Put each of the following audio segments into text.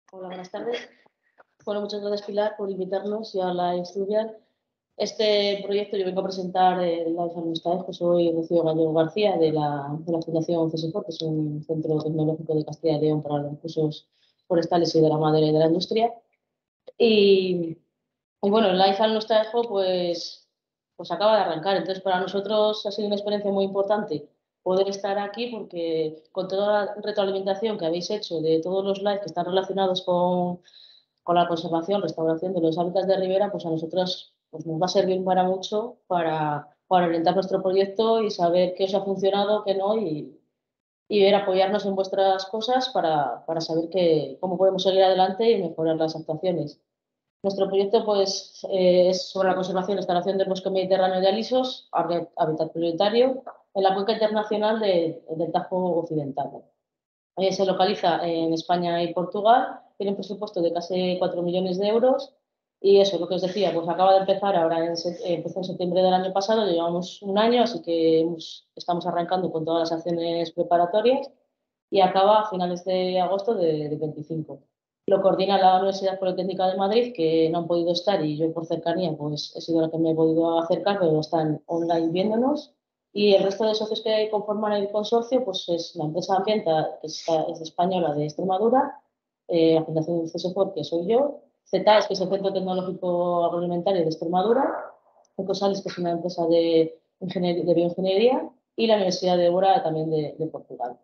Hola, buenas tardes. Bueno, muchas gracias, Pilar, por invitarnos y a la estudiar. Este proyecto yo vengo a presentar el Life and Nuestra. Soy Rocío Gallego García de la Fundación CSFOR, que es un centro tecnológico de Castilla y León para los recursos forestales y de la madera y de la industria. Y bueno, el Life and Nuestra pues acaba de arrancar. Entonces, para nosotros ha sido una experiencia muy importante poder estar aquí porque con toda la retroalimentación que habéis hecho de todos los lives que están relacionados con la conservación, restauración de los hábitats de ribera, pues a nosotros pues nos va a servir para mucho para orientar nuestro proyecto y saber qué os ha funcionado, qué no, y ver, apoyarnos en vuestras cosas para saber cómo podemos seguir adelante y mejorar las actuaciones. Nuestro proyecto es sobre la conservación y restauración del bosque mediterráneo de alisos, hábitat prioritario, en la cuenca internacional del Tajo Occidental. Se localiza en España y Portugal, tiene un presupuesto de casi 4 millones de euros y eso, lo que os decía, pues acaba de empezar ahora, empezó en septiembre del año pasado, llevamos un año, así que estamos arrancando con todas las acciones preparatorias y acaba a finales de agosto de 25. Lo coordina la Universidad Politécnica de Madrid, que no han podido estar y yo por cercanía pues he sido la que me he podido acercar, pero están online viéndonos. Y el resto de socios que conforman el consorcio pues es la empresa Ambienta, que es española de Extremadura, la Fundación CSFOR, que soy yo, CETAES, que es el Centro Tecnológico Agroalimentario de Extremadura, Ecosales, que es una empresa de bioingeniería, y la Universidad de Évora, también de Portugal.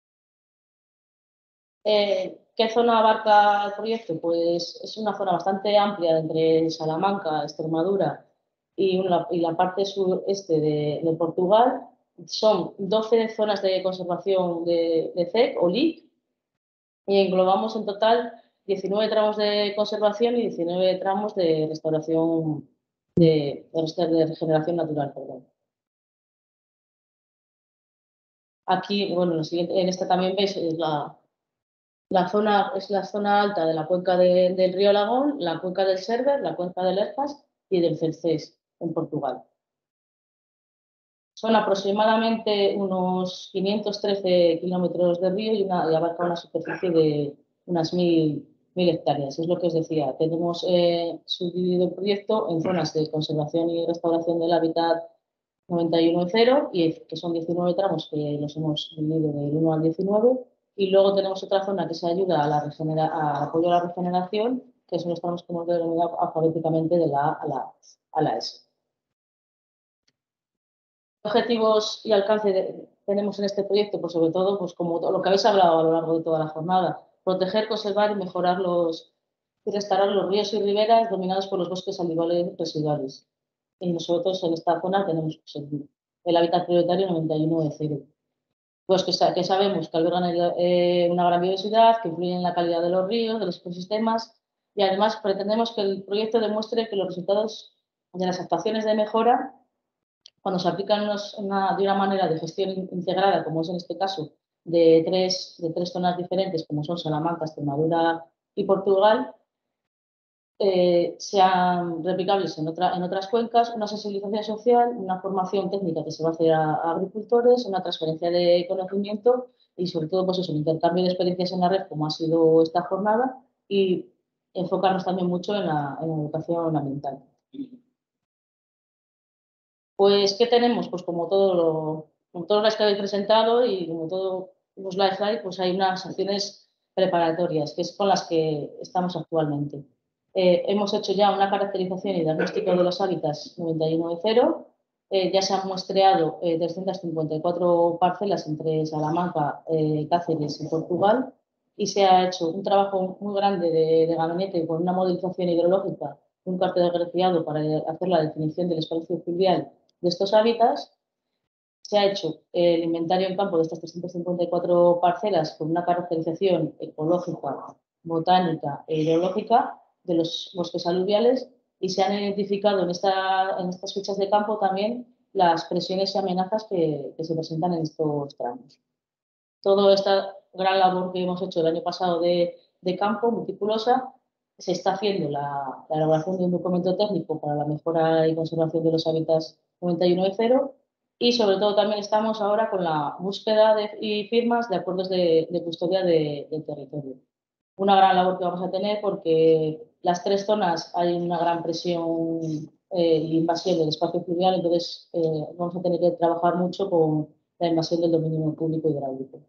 ¿Qué zona abarca el proyecto? Pues es una zona bastante amplia entre Salamanca, Extremadura y la parte sureste de Portugal. Son 12 zonas de conservación de CEC o LIC y englobamos en total 19 tramos de conservación y 19 tramos de restauración, de regeneración natural, perdón. Aquí, bueno, en esta también veis es la zona alta de la cuenca del río Lagón, la cuenca del Server, la cuenca del Ercas y del Celcés, en Portugal. Son aproximadamente unos 513 kilómetros de río y abarca una superficie de unas 1.000 hectáreas. Es lo que os decía, tenemos subdividido el proyecto en zonas de conservación y restauración del hábitat 91.0, que son 19 tramos que los hemos dividido del 1 al 19, y luego tenemos otra zona que se ayuda al apoyo a la regeneración, que son los tramos que hemos denominado alfabéticamente de la A a la S. ¿Qué objetivos y alcance tenemos en este proyecto? Pues sobre todo, pues como lo que habéis hablado a lo largo de toda la jornada, proteger, conservar y mejorar y restaurar los ríos y riberas dominados por los bosques alivales residuales. Y nosotros en esta zona tenemos el hábitat prioritario 91.0. Pues que sabemos que albergan una gran biodiversidad, que influyen en la calidad de los ríos, de los ecosistemas, y además pretendemos que el proyecto demuestre que los resultados de las actuaciones de mejora, cuando se aplican de una manera de gestión integrada, como es en este caso, de tres zonas diferentes, como son Salamanca, Extremadura y Portugal, sean replicables en otras cuencas, una sensibilización social, una formación técnica que se va a hacer a agricultores, una transferencia de conocimiento y sobre todo pues eso, un intercambio de experiencias en la red, como ha sido esta jornada, y enfocarnos también mucho en la educación ambiental. Pues, ¿qué tenemos? Pues como todos los que habéis presentado y como todos los Lifeline, pues hay unas acciones preparatorias, que es con las que estamos actualmente. Hemos hecho ya una caracterización y diagnóstico de los hábitats 91.0. Ya se han muestreado 354 parcelas entre Salamanca, Cáceres y Portugal, y se ha hecho un trabajo muy grande de gabinete con una modelización hidrológica, un cartografiado para hacer la definición del espacio fluvial de estos hábitats. Se ha hecho el inventario en campo de estas 354 parcelas con una caracterización ecológica, botánica e hidrológica de los bosques aluviales, y se han identificado en estas fichas de campo también las presiones y amenazas que se presentan en estos tramos. Toda esta gran labor que hemos hecho el año pasado de campo, meticulosa, se está haciendo la elaboración de un documento técnico para la mejora y conservación de los hábitats 91.0, y sobre todo también estamos ahora con la búsqueda y firmas de acuerdos de custodia del territorio. una gran labor que vamos a tener porque las tres zonas hay una gran presión y invasión del espacio fluvial, entonces vamos a tener que trabajar mucho con la invasión del dominio público hidráulico.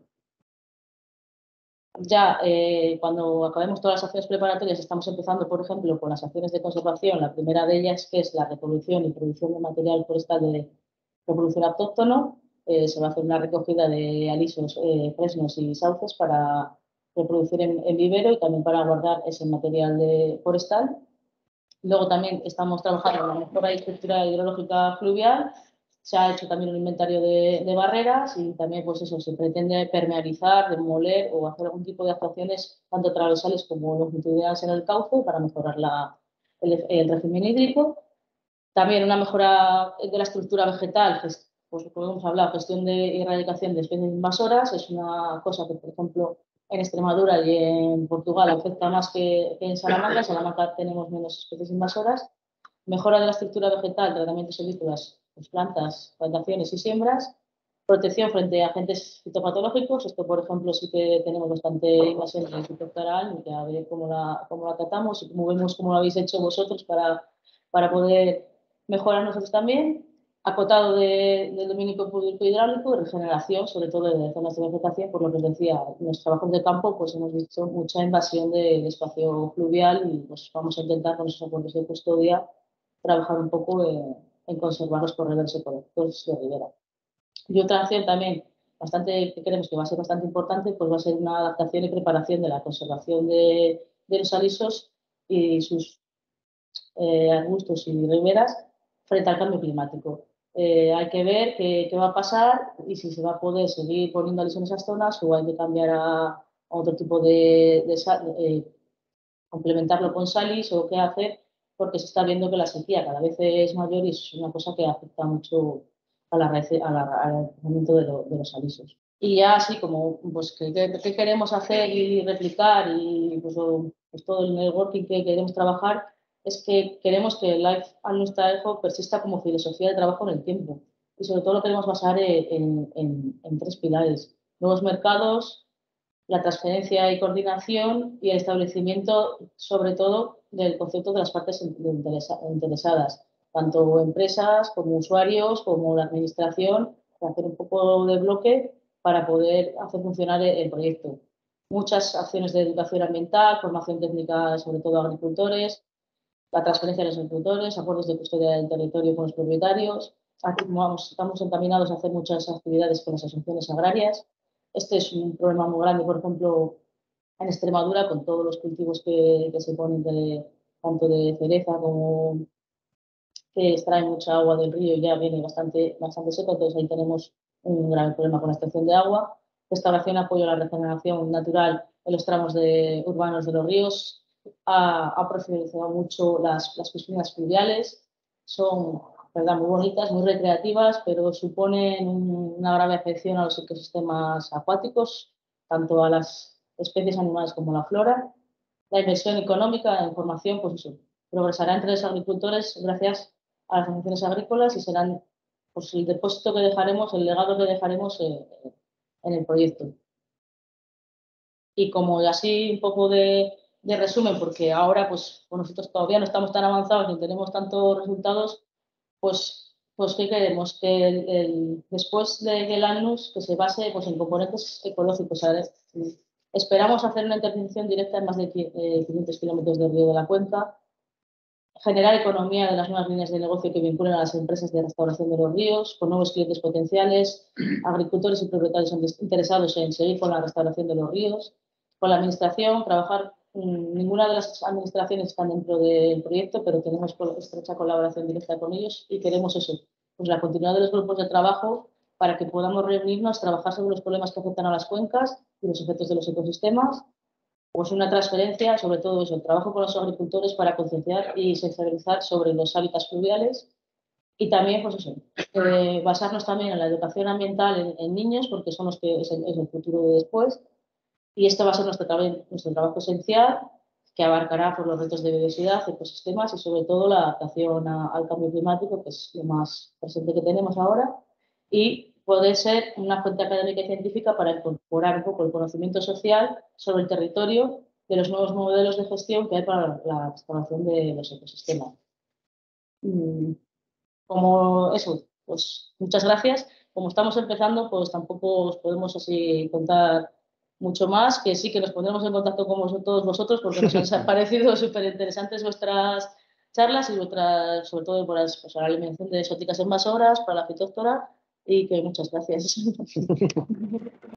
Ya cuando acabemos todas las acciones preparatorias, estamos empezando, por ejemplo, con las acciones de conservación. La primera de ellas, que es la reproducción y producción de material forestal de reproducción autóctono. Se va a hacer una recogida de alisos, fresnos y sauces para reproducir en vivero y también para guardar ese material forestal. Luego también estamos trabajando en la mejora de estructura hidrológica fluvial. Se ha hecho también un inventario de barreras y también, pues eso, se pretende permeabilizar, demoler o hacer algún tipo de actuaciones tanto transversales como longitudinales en el cauce para mejorar el régimen hídrico. También una mejora de la estructura vegetal, pues como hemos hablado, gestión de erradicación de especies invasoras, es una cosa que, por ejemplo, en Extremadura y en Portugal afecta más que en Salamanca. En Salamanca tenemos menos especies invasoras. Mejora de la estructura vegetal, tratamientos silvícolas, pues plantas, plantaciones y siembras. Protección frente a agentes fitopatológicos. Esto, por ejemplo, sí que tenemos bastante invasión de fitopteral y a ver cómo la tratamos y cómo vemos cómo lo habéis hecho vosotros para poder mejorar nosotros también. Acotado del dominio público hidráulico, regeneración, sobre todo de zonas de vegetación, por lo que os decía, en los trabajos de campo pues hemos visto mucha invasión del espacio fluvial y pues vamos a intentar con esos acuerdos de custodia trabajar un poco en conservar los corredores ecológicos de ribera. Y otra acción también bastante que creemos que va a ser bastante importante, pues va a ser una adaptación y preparación de la conservación de los alisos y sus arbustos y riberas frente al cambio climático. Hay que ver qué va a pasar y si se va a poder seguir poniendo alisos en esas zonas o hay que cambiar a otro tipo de complementarlo con salis o qué hacer, porque se está viendo que la sequía cada vez es mayor y es una cosa que afecta mucho al rendimiento de los alisos. Y ya así como, pues, ¿qué queremos hacer y replicar y pues todo el networking que queremos trabajar? Es que queremos que Life and Lifestyle persista como filosofía de trabajo en el tiempo. Y sobre todo lo queremos basar en tres pilares. Nuevos mercados, la transferencia y coordinación y el establecimiento, sobre todo, del concepto de las partes interesadas, tanto empresas como usuarios, como la administración, para hacer un poco de bloque para poder hacer funcionar el proyecto. Muchas acciones de educación ambiental, formación técnica, sobre todo a agricultores, la transferencia de los agricultores, acuerdos de custodia del territorio con los propietarios. Aquí estamos encaminados a hacer muchas actividades con las asociaciones agrarias. Este es un problema muy grande, por ejemplo, en Extremadura, con todos los cultivos que se ponen tanto de cereza como que extraen mucha agua del río y ya viene bastante seco, entonces ahí tenemos un gran problema con la extracción de agua. Restauración, apoyo a la regeneración natural en los tramos urbanos de los ríos. Ha profesionalizado mucho las piscinas fluviales. Son, ¿verdad?, muy bonitas, muy recreativas, pero suponen una grave afección a los ecosistemas acuáticos, tanto a las especies animales como a la flora. La inversión económica en formación, pues eso, progresará entre los agricultores gracias a las asociaciones agrícolas y serán pues, el depósito que dejaremos, el legado que dejaremos en el proyecto. Y como así un poco de resumen, porque ahora pues nosotros todavía no estamos tan avanzados ni tenemos tantos resultados, pues ¿qué queremos? Que después del ANUS que se base pues, en componentes ecológicos. Esperamos hacer una intervención directa en más de 500 kilómetros del río de la cuenca, generar economía de las nuevas líneas de negocio que vinculen a las empresas de restauración de los ríos, con nuevos clientes potenciales, agricultores y propietarios interesados en seguir con la restauración de los ríos, con la administración, trabajar. Ninguna de las administraciones están dentro del proyecto, pero tenemos estrecha colaboración directa con ellos y queremos eso, pues la continuidad de los grupos de trabajo para que podamos reunirnos, trabajar sobre los problemas que afectan a las cuencas y los efectos de los ecosistemas, pues una transferencia, sobre todo eso, el trabajo con los agricultores para concienciar y sensibilizar sobre los hábitats fluviales y también, pues eso, basarnos también en la educación ambiental en niños, porque son los que es el futuro de después. Y esto va a ser nuestro trabajo esencial, que abarcará por los retos de biodiversidad, ecosistemas y sobre todo la adaptación al cambio climático, que es lo más presente que tenemos ahora, y poder ser una fuente académica y científica para incorporar un poco el conocimiento social sobre el territorio de los nuevos modelos de gestión que hay para la restauración de los ecosistemas. Como eso, pues muchas gracias. Como estamos empezando, pues tampoco os podemos así contar mucho más, que sí que nos pondremos en contacto con todos vosotros porque nos han parecido súper interesantes vuestras charlas y vuestras, sobre todo por pues, la eliminación de exóticas invasoras, para la fitóctora y que muchas gracias.